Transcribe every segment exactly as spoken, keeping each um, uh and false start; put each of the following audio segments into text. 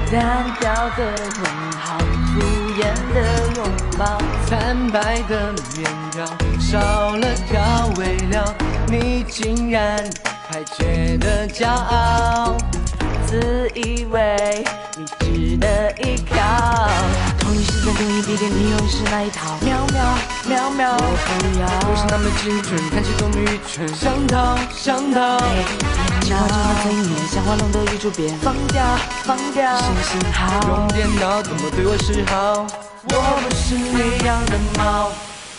单调的问号，敷衍的拥抱， 惨白的面条，少了调味料，你竟然还觉得骄傲， 自以为你值得依靠。同一时间同一地点，你又是那一套？喵喵喵喵，我不要。 不是那么精准，看起多么愚蠢，想逃想逃。 情话就像催眠，像花龙的宇宙边，放掉放掉，星星好。 用电脑怎么对我示好？我不是你养的猫。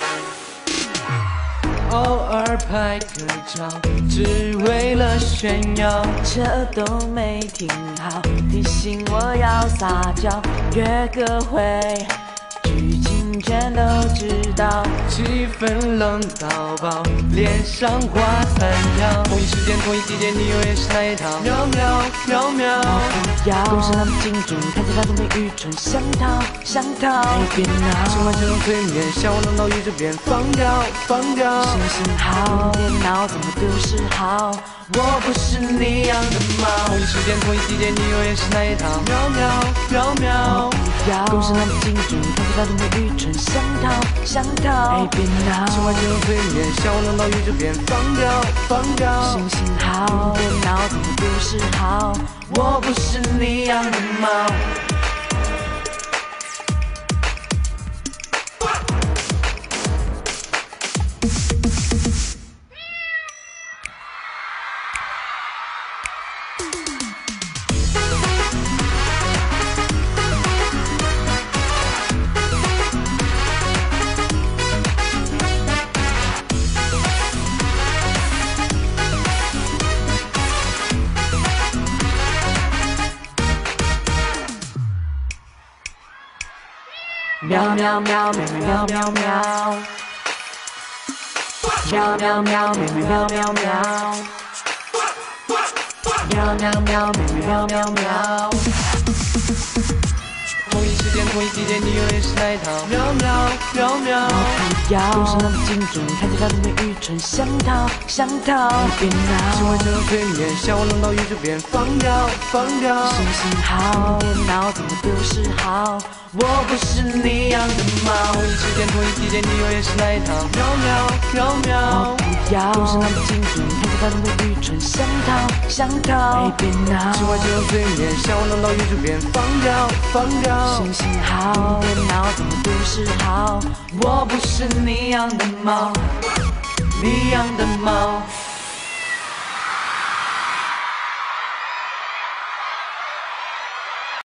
偶尔拍个照，只为了炫耀， 车都没停好，提醒我要撒娇，约个会，剧情全都知道， 气氛冷到爆，脸上画三条，同一时间同一地点，你永远是那一套，喵喵喵喵。 不要，公式那么精准，看起来多么愚蠢，想逃想逃，哎别闹， 情话这种催眠，向往弄到宇宙边，放掉放掉， 星星好，电脑怎么丢失好？ 我不是你养的猫。同一时间同一地点，你永远是那一套，喵喵喵喵。 不要，公式那么精准，看起来多么愚蠢，想逃想逃，哎别闹， 情话这种催眠，向往弄到宇宙边，放掉放掉， 星星好，电脑怎么丢失好？ 我不是你养的猫。 喵喵喵，妹妹喵喵喵，喵喵喵，妹妹喵喵喵，喵喵喵，妹妹喵喵喵。 同一时间同一地点，你永远是那一套，喵喵喵喵。 不要，公式那么精准，看起来多么愚蠢，想逃想逃，别闹， 情话这种催眠，向往弄到宇宙边，放掉放掉， 星星好，电脑怎么丢失好？ 我不是你养的猫。同一时间同一地点，你永远是那一套，喵喵喵喵。 不要，公式那么精准，看起来多么愚蠢，想逃想逃，哎别闹， 情话这种催眠，向往弄到宇宙边，放掉放掉， 星星好，电脑怎么丢失好？ 我不是你养的猫，你养的猫。